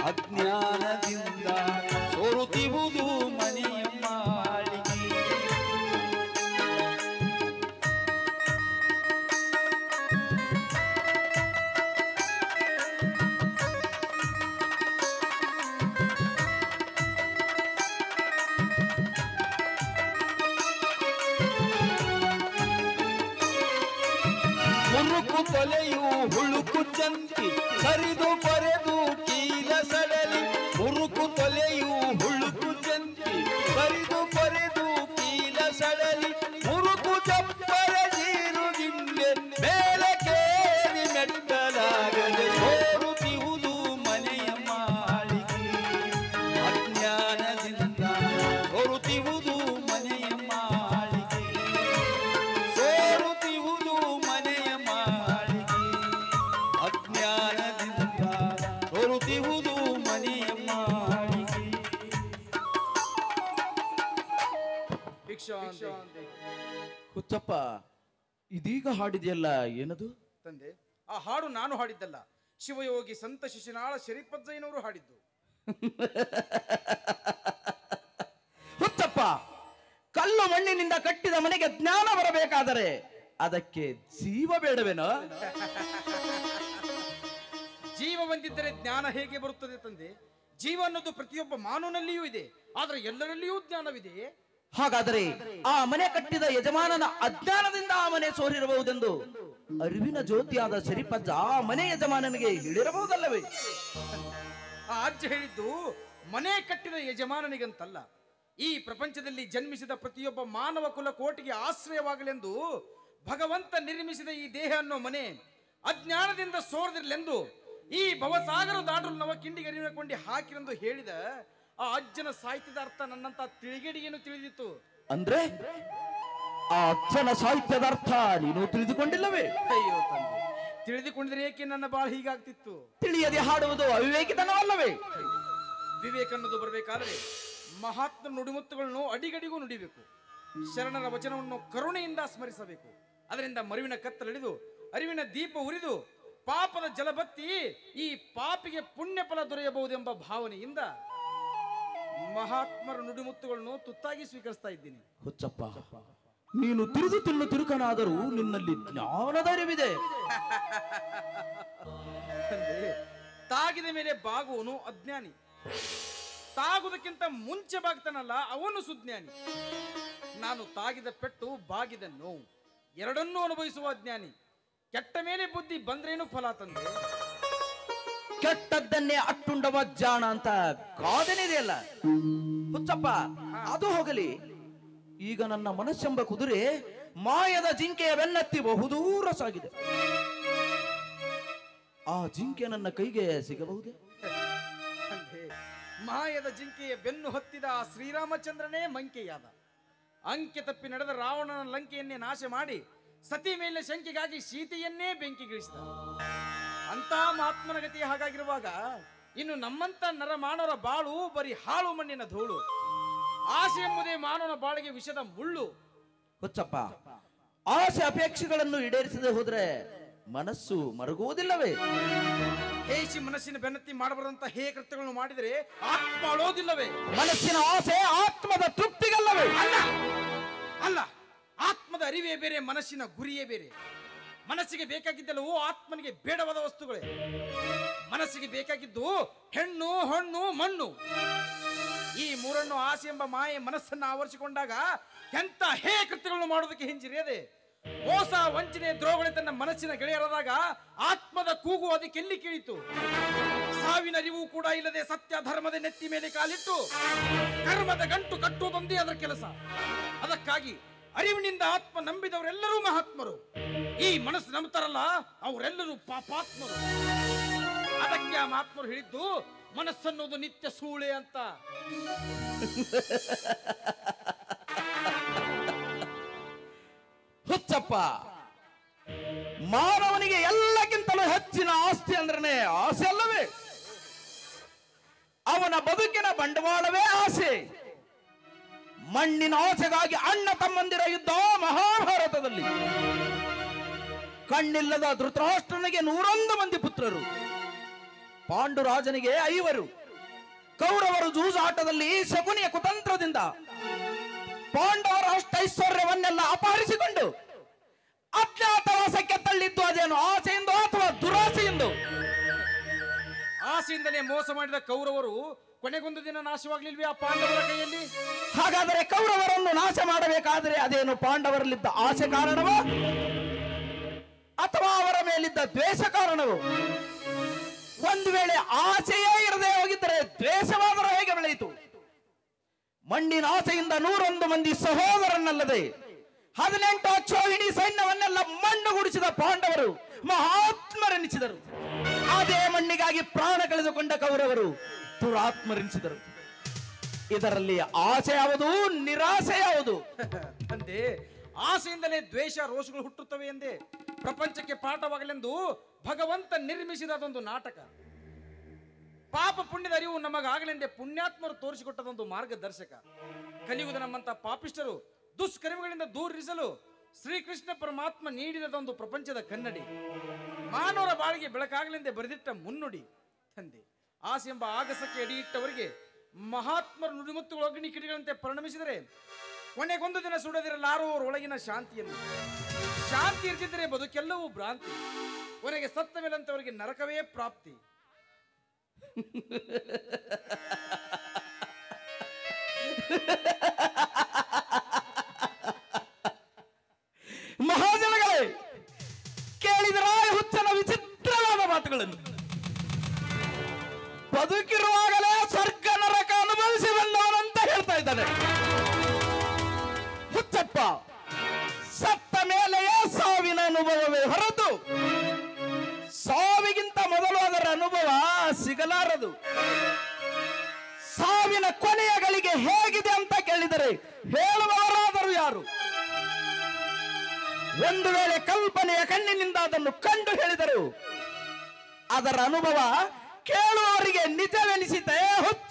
ಅಜ್ಞಾನದಿಂದ ಸೋರುತ್ತಿರುವುದು ಮನೆಯ ಮಾಳಿಗೆ. ಮುರುಕು ತೊಲೆಯು ಹುಳುಕು ಚಂತಿ ಸರಿದು ಬರೆದು ಕೀಲ ಸಡಲಿ. ಮುರುಕು ತೊಲೆಯು ಹುಳುಕು ಚಂತಿ ಸರಿದು ಬರೆದು ಕೀಲ ಸಡಲಿ. ಮುರುಕು ಚಪ್ಪರ ಜೀರುಗಿಂಡೆ ಮೇಲೆ ಕೇರಿ ಮೆಟ್ಟಲಾಗದೆ ಸೋರುತ್ತಿರುವುದು ಮನೆಯ ಮಾಳಿಗೆ. ಅಜ್ಞಾನದಿಂದ ಸೋರುತ್ತಿರುವುದು ಮನೆಯ ಮಾಳಿಗೆ. ಸೋರುತ್ತಿರುವುದು ಮನೆಯ ಮಾಳಿಗೆ. ಅಜ್ಞಾನದಿಂದ ಸೋರುತ್ತಿರುವುದು ಮನೆಯ ಮಾಳಿಗೆ. ಹುಚ್ಚಪ್ಪ, ಇದೀಗ ಹಾಡಿದೆಯಲ್ಲ, ಏನದು? ತಂದೆ, ಆ ಹಾಡು ನಾನು ಹಾಡಿದ್ದಲ್ಲ, ಶಿವಯೋಗಿ ಸಂತ ಶಿಶುನಾಳ ಶರೀಫಜ್ಜಯ್ಯನವರು ಹಾಡಿದ್ದು. ಹುಚ್ಚಪ್ಪ, ಕಲ್ಲು ಮಣ್ಣಿನಿಂದ ಕಟ್ಟಿದ ಮನೆಗೆ ಜ್ಞಾನ ಬರಬೇಕಾದರೆ ಅದಕ್ಕೆ ಜೀವ ಬೇಡವೇನೋ? ಜೀವ ಬಂದಿದ್ದರೆ ಜ್ಞಾನ ಹೇಗೆ ಬರುತ್ತದೆ ತಂದೆ? ಜೀವ ಅನ್ನೋದು ಪ್ರತಿಯೊಬ್ಬ ಮಾನವನಲ್ಲಿಯೂ ಇದೆ, ಆದರೆ ಎಲ್ಲರಲ್ಲಿಯೂ ಜ್ಞಾನವಿದೆ. ಹಾಗಾದರೆ ಆ ಮನೆ ಕಟ್ಟಿದ ಯಜಮಾನನ ಅಜ್ಞಾನದಿಂದ ಆ ಮನೆ ಸೋರಿರಬಹುದೆಂದು ಅರಿವಿನ ಜ್ಯೋತಿಯಾದ ಶರೀಫಜ್ಜ ಆ ಮನೆ ಯಜಮಾನನಿಗೆ ಹೇಳಿರಬಹುದಲ್ಲವೇ? ಆ ಅಜ್ಜ ಹೇಳಿದ್ದು ಮನೆ ಕಟ್ಟಿದ ಯಜಮಾನನಿಗಂತಲ್ಲ, ಈ ಪ್ರಪಂಚದಲ್ಲಿ ಜನ್ಮಿಸಿದ ಪ್ರತಿಯೊಬ್ಬ ಮಾನವ ಕುಲ ಕೋಟಿಗೆ ಆಶ್ರಯವಾಗಲೆಂದು ಭಗವಂತ ನಿರ್ಮಿಸಿದ ಈ ದೇಹ ಅನ್ನೋ ಮನೆ ಅಜ್ಞಾನದಿಂದ ಸೋರದಿರಲೆಂದು ಈ ಭವಸಾಗರ ದಾಟಲು ನವ ಕಿಂಡಿಗೆ ಅರಿವಿನಕೊಂಡಿ ಹಾಕಿರೆಂದು ಹೇಳಿದ ಆ ಅಜ್ಜನ ಸಾಹಿತ್ಯದ ಅರ್ಥ ನನ್ನಂತ ತಿಳಿಗೇಡಿಗೇನು ತಿಳಿದಿತ್ತು. ಅಂದ್ರೆ ಆ ಅಜ್ಜನ ಸಾಹಿತ್ಯದ ಅರ್ಥ ನೀನು ತಿಳಿದುಕೊಂಡಿಲ್ಲವೇ? ಅಯ್ಯೋ ತಂದೆ, ತಿಳಿದುಕೊಂಡಿದ್ರೆ ಏಕೆ ನನ್ನ ಬಾಳ ಹೀಗಾಗ್ತಿತ್ತು? ತಿಳಿಯದೆ ಹಾಡುವುದು ಅವಿವೇಕಿತನವಲ್ಲವೇ? ವಿವೇಕ ಅನ್ನೋದು ಬರಬೇಕಾದ್ರೆ ಮಹಾತ್ಮ ನುಡಿಮುತ್ತುಗಳನ್ನು ಅಡಿಗಡಿಗೂ ನುಡಿಬೇಕು. ಶರಣರ ವಚನವನ್ನು ಕರುಣೆಯಿಂದ ಸ್ಮರಿಸಬೇಕು. ಅದರಿಂದ ಮರುವಿನ ಕತ್ತಲಿಳಿದು ಅರಿವಿನ ದೀಪ ಉರಿದು ಪಾಪದ ಜಲಬತ್ತಿ ಈ ಪಾಪಿಗೆ ಪುಣ್ಯ ಫಲ ದೊರೆಯಬಹುದೆಂಬ ಭಾವನೆಯಿಂದ ಮಹಾತ್ಮರ ನುಡಿಮುತ್ತುಗಳನ್ನು ತುತ್ತಾಗಿ ಸ್ವೀಕರಿಸ್ತಾ ಇದ್ದೀನಿ. ಹುಚ್ಚಪ್ಪ, ನೀನು ತಿರುದು ತಿನ್ನು ತಿರುಕನಾದರೂ ನಿನ್ನಲ್ಲಿ ಜ್ಞಾನದ ಅರಿವಿದೆ. ತಾಗಿದ ಮೇಲೆ ಬಾಗುವನು ಅಜ್ಞಾನಿ, ತಾಗುವುದಕ್ಕಿಂತ ಮುಂಚೆ ಬಾಗ್ತಾನಲ್ಲ ಅವನು ಸುಜ್ಞಾನಿ. ನಾನು ತಾಗಿದ ಪೆಟ್ಟು ಬಾಗಿದ ನೋವು ಎರಡನ್ನೂ ಅನುಭವಿಸುವ ಅಜ್ಞಾನಿ. ಕೆಟ್ಟ ಮೇಲೆ ಬುದ್ಧಿ ಬಂದ್ರೇನು ಫಲ ತಂದೆ? ಕೆಟ್ಟದ್ದನ್ನೇ ಅಟ್ಟುಂಡವ ಜಾಣ ಅಂತ ಗಾದೆನಿದೆಯಲ್ಲ ಹುಚ್ಚಪ್ಪ. ಅದು ಹೋಗಲಿ, ಈಗ ನನ್ನ ಮನಸ್ಸೆಂಬ ಕುದುರೆ ಮಾಯದ ಜಿಂಕೆಯ ಬೆನ್ನತ್ತಿ ಬಹುದೂರ ಸಾಗಿದೆ. ಆ ಜಿಂಕೆ ನನ್ನ ಕೈಗೆ ಸಿಗಬಹುದೇ? ಮಾಯದ ಜಿಂಕೆಯ ಬೆನ್ನು ಹತ್ತಿದ ಆ ಶ್ರೀರಾಮಚಂದ್ರನೇ ಮಂಕೆಯಾದ. ಅಂಕೆ ತಪ್ಪಿ ನಡೆದ ರಾವಣನ ಲಂಕೆಯನ್ನೇ ನಾಶ ಮಾಡಿ ಸತಿ ಮೇಲೆ ಶಂಕೆಗಾಗಿ ಸೀತೆಯನ್ನೇ ಬೆಂಕಿಗಿಳಿಸಿದ. ಅಂತ ಮಹಾತ್ಮನ ಗತಿ ಹಾಗಾಗಿರುವಾಗ ಇನ್ನು ನಮ್ಮಂತ ನರಮಾನವರ ಬಾಳು ಬರೀ ಹಾಳು ಮಣ್ಣಿನ ಧೂಳು. ಆಸೆ ಎಂಬುದೇ ಮಾನವನ ಬಾಳಿಗೆ ವಿಷದ ಮುಳ್ಳು. ಹುಚ್ಚಪ್ಪ, ಆಸೆ ಅಪೇಕ್ಷೆಗಳನ್ನು ಈಡೇರಿಸದೆ ಹೋದ್ರೆ ಮನಸ್ಸು ಮರುಗುವುದಿಲ್ಲವೇ? ಹೇಸಿ ಮನಸ್ಸಿನ ಬೆನ್ನತ್ತಿ ಮಾಡಬಾರದಂತ ಹೇ ಕೃತ್ಯಗಳನ್ನು ಮಾಡಿದರೆ ಆತ್ಮ ಅಳೋದಿಲ್ಲವೇ? ಮನಸ್ಸಿನ ಆಸೆ ಆತ್ಮದ ತೃಪ್ತಿಗಲ್ಲವೇ? ಅಲ್ಲ ಅಲ್ಲ, ಆತ್ಮದ ಅರಿವೇ ಬೇರೆ, ಮನಸ್ಸಿನ ಗುರಿಯೇ ಬೇರೆ. ಮನಸ್ಸಿಗೆ ಬೇಕಾಗಿದ್ದೆಲ್ಲವೂ ಆತ್ಮನಿಗೆ ಬೇಡವಾದ ವಸ್ತುಗಳೇ. ಮನಸ್ಸಿಗೆ ಬೇಕಾಗಿದ್ದು ಹೆಣ್ಣು, ಹಣ್ಣು, ಮಣ್ಣು. ಈ ಮೂರನ್ನು ಆಸೆ ಎಂಬ ಮಾಯೆ ಮನಸ್ಸನ್ನು ಆವರಿಸಿಕೊಂಡಾಗ ಎಂತ ಹೇ ಕೃತ್ಯಗಳನ್ನು ಮಾಡೋದಕ್ಕೆ ಹಿಂಜಿರಿಯದೆ ಮೋಸ, ವಂಚನೆ, ದ್ರೋಹಗಳೇ ತನ್ನ ಮನಸ್ಸಿನ ಗೆಳೆಯರಾದಾಗ ಆತ್ಮದ ಕೂಗು ಅದಕ್ಕೆ ಎಲ್ಲಿ ಕೇಳಿತು? ಸಾವಿನ ಅರಿವು ಕೂಡ ಇಲ್ಲದೆ ಸತ್ಯ ಧರ್ಮದ ನೆತ್ತಿ ಮೇಲೆ ಕಾಲಿಟ್ಟು ಕರ್ಮದ ಗಂಟು ಕಟ್ಟುವುದೊಂದೇ ಅದರ ಕೆಲಸ. ಅದಕ್ಕಾಗಿ ಅರಿವಿನಿಂದ ಆತ್ಮ ನಂಬಿದವರೆಲ್ಲರೂ ಮಹಾತ್ಮರು. ಈ ಮನಸ್ಸು ನಂಬುತ್ತಾರಲ್ಲ ಅವರೆಲ್ಲರೂ ಪಾಪಾತ್ಮರು. ಅದಕ್ಕೆ ಆ ಮಹಾತ್ಮರು ಹೇಳಿದ್ದು ಮನಸ್ಸನ್ನೋದು ನಿತ್ಯ ಸೂಳೆ ಅಂತ. ಹುಚ್ಚಪ್ಪ, ಮಾನವನಿಗೆ ಎಲ್ಲಕ್ಕಿಂತಲೂ ಹೆಚ್ಚಿನ ಆಸ್ತಿ ಅಂದ್ರೇ ಆಸೆ ಅಲ್ಲವೇ? ಅವನ ಬದುಕಿನ ಬಂಡವಾಳವೇ ಆಸೆ. ಮಣ್ಣಿನ ಆಸೆಗಾಗಿ ಅಣ್ಣ ತಮ್ಮಂದಿರ ಯುದ್ಧ ಮಹಾಭಾರತದಲ್ಲಿ. ಕಣ್ಣಿಲ್ಲದ ಧೃತರಾಷ್ಟ್ರನಿಗೆ 101 ಮಂದಿ ಪುತ್ರರು. ಪಾಂಡುರಾಜನಿಗೆ 5 ಕೌರವರು ಜೂಜಾಟದಲ್ಲಿ ಶಕುನಿಯ ಕುತಂತ್ರದಿಂದ ಪಾಂಡವರ ಅಷ್ಟೈಶ್ವರ್ಯವನ್ನೆಲ್ಲ ಅಪಹರಿಸಿಕೊಂಡು ಅಜ್ಞಾತವಾಸಕ್ಕೆ ತಳ್ಳಿದ್ದು ಅದೇನು ಆಸೆಯಿಂದ ಅಥವಾ ದುರಾಸೆಯಿಂದ? ಆಸೆಯಿಂದಲೇ ಮೋಸ ಮಾಡಿದ ಕೌರವರು ಕೊನೆಗೊಂದು ದಿನ ನಾಶವಾಗ್ಲಿಲ್ವೇ ಆ ಪಾಂಡವರ ಕೈಯಲ್ಲಿ? ಹಾಗಾದರೆ ಕೌರವರನ್ನು ನಾಶ ಮಾಡಬೇಕಾದರೆ ಅದೇನು ಪಾಂಡವರಲ್ಲಿದ್ದ ಆಸೆ ಕಾರಣವೋ ಅಥವಾ ಅವರ ಮೇಲಿದ್ದ ದ್ವೇಷ ಕಾರಣವೋ? ಒಂದು ವೇಳೆ ಆಸೆಯೇ ಇರದೆ ಹೋಗಿದ್ದರೆ ದ್ವೇಷವಾದರೂ ಹೇಗೆ ಬೆಳೆಯಿತು? ಮಣ್ಣಿನ ಆಸೆಯಿಂದ 101 ಮಂದಿ ಸಹೋದರನಲ್ಲದೆ 18 ಅಕ್ಷೋಹಿಣಿ ಸೈನ್ಯವನ್ನೆಲ್ಲ ಮಣ್ಣುಗೂಡಿಸಿದ ಪಾಂಡವರು ಮಹಾತ್ಮರೆನಿಸಿದರು. ಅದೇ ಮಣ್ಣಿಗಾಗಿ ಪ್ರಾಣ ಕಳೆದುಕೊಂಡ ಕೌರವರು ದುರಾತ್ಮರೆನಿಸಿದರು. ಇದರಲ್ಲಿ ಆಸೆ ಯಾವುದು, ನಿರಾಸೆ ಯಾವುದು? ಅಂದೆ ಆಸೆಯಿಂದಲೇ ದ್ವೇಷ ರೋಷಗಳು ಹುಟ್ಟುತ್ತವೆ ಎಂದೇ ಪ್ರಪಂಚಕ್ಕೆ ಪಾಠವಾಗಲೆಂದು ಭಗವಂತ ನಿರ್ಮಿಸಿದ ಅದೊಂದು ನಾಟಕ. ಪಾಪ ಪುಣ್ಯದ ಅರಿವು ನಮಗಾಗಲೆಂದೇ ಪುಣ್ಯಾತ್ಮರು ತೋರಿಸಿಕೊಟ್ಟದೊಂದು ಮಾರ್ಗದರ್ಶಕ. ಕಲಿಯುವುದು ನಮ್ಮಂತ ಪಾಪಿಷ್ಟರು ದುಷ್ಕರ್ಮಗಳಿಂದ ದೂರಿಸಲು ಶ್ರೀಕೃಷ್ಣ ಪರಮಾತ್ಮ ನೀಡಿದದೊಂದು ಪ್ರಪಂಚದ ಕನ್ನಡಿ, ಮಾನವರ ಬಾಳಿಗೆ ಬೆಳಕಾಗಲೆಂದೇ ಬರೆದಿಟ್ಟ ಮುನ್ನುಡಿ. ತಂದೆ, ಆಸೆ ಎಂಬ ಆಗಸಕ್ಕೆ ಅಡಿಯಿಟ್ಟವರಿಗೆ ಮಹಾತ್ಮರ ನುಡಿಮುತ್ತುಗಳು ಅಗ್ನಿ ಕಿಡಿಗಳಂತೆ ಪರಿಣಮಿಸಿದರೆ ಕೊನೆಗೊಂದು ದಿನ ಸುಡದಿರಲಾರೋ ಅವರ ಒಳಗಿನ ಶಾಂತಿಯನ್ನು. ಶಾಂತಿ ಇರ್ತಿದ್ದರೆ ಬದುಕೆಲ್ಲವೂ ಭ್ರಾಂತಿ, ಕೊನೆಗೆ ಸತ್ತ ಮೇಲಂತವರಿಗೆ ನರಕವೇ ಪ್ರಾಪ್ತಿ. ಮಹಾಜನಗಳೇ, ಕೇಳಿದರ ಹುಚ್ಚನ ವಿಚಿತ್ರವಾದ ಮಾತುಗಳನ್ನು. ಬದುಕಿರುವಾಗಲೇ ಸ್ವರ್ಗ ನರಕ ಅನುಭವಿಸಿ ಬಂದವನಂತ ಹೇಳ್ತಾ ಇದ್ದಾನೆ ಹುಚ್ಚಪ್ಪ. ಸತ್ತ ಮೇಲೆಯೇ ಸಾವಿನ ಅನುಭವವೇ ಹೊರತು ಸಾವಿಗಿಂತ ಮೊದಲು ಅದರ ಅನುಭವ ಸಿಗಲಾರದು. ಸಾವಿನ ಕೊನೆಯ ಗಳಿಗೆ ಹೇಗಿದೆ ಅಂತ ಕೇಳಿದರೆ ಹೇಳುವವರಾದರೂ ಯಾರು? ಒಂದು ವೇಳೆ ಕಲ್ಪನೆಯ ಕಣ್ಣಿನಿಂದ ಅದನ್ನು ಕಂಡು ಹೇಳಿದರು ಅದರ ಅನುಭವ ಕೇಳುವವರಿಗೆ ನಿಜವೆನಿಸಿತೆ ಹುಚ್ಚ.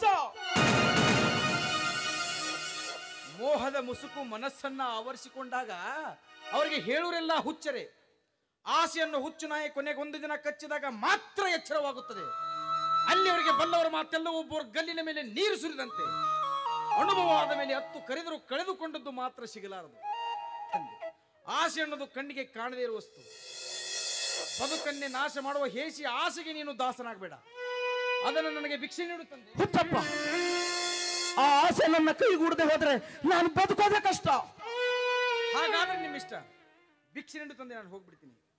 ಮೋಹದ ಮುಸುಕು ಮನಸ್ಸನ್ನ ಆವರಿಸಿಕೊಂಡಾಗ ಅವರಿಗೆ ಹೇಳುವರೆಲ್ಲ ಹುಚ್ಚರೆ. ಆಸೆಯನ್ನು ಹುಚ್ಚು ನಾಯಿ ಕೊನೆಗೊಂದು ದಿನ ಕಚ್ಚಿದಾಗ ಮಾತ್ರ ಎಚ್ಚರವಾಗುತ್ತದೆ. ಅಲ್ಲಿ ಅವರಿಗೆ ಬಲ್ಲವರ ಮಾತೆಲ್ಲ ಒಬ್ಬರ ಗಲ್ಲಿನ ಮೇಲೆ ನೀರು ಸುರಿದಂತೆ. ಅನುಭವ ಆದ ಮೇಲೆ ಹತ್ತು ಕರೆದರೂ ಕಳೆದುಕೊಂಡದ್ದು ಮಾತ್ರ ಸಿಗಲಾರದು. ಆಸೆ ಅನ್ನೋದು ಕಣ್ಣಿಗೆ ಕಾಣದೇ ಇರುವ ವಸ್ತು. ಬದುಕನ್ನೇ ನಾಶ ಮಾಡುವ ಹೇಸಿ ಆಸೆಗೆ ನೀನು ದಾಸನಾಗಬೇಡ. ಅದನ್ನು ನನಗೆ ಭಿಕ್ಷೆ ನೀಡುತ್ತಂದೆ. ಹುಚ್ಚಪ್ಪ, ಆ ಆಸೆ ನನ್ನ ಕೈಗೂಡದೆ ಹೋದ್ರೆ ನಾನು ಬದುಕೋದೇ ಕಷ್ಟ. ಹಾಗಾದ್ರೆ ನಿಮ್ಮಿಷ್ಟ. ಭಿಕ್ಷೆ ನೀಡುತ್ತಂದೆ, ನಾನು ಹೋಗ್ಬಿಡ್ತೀನಿ.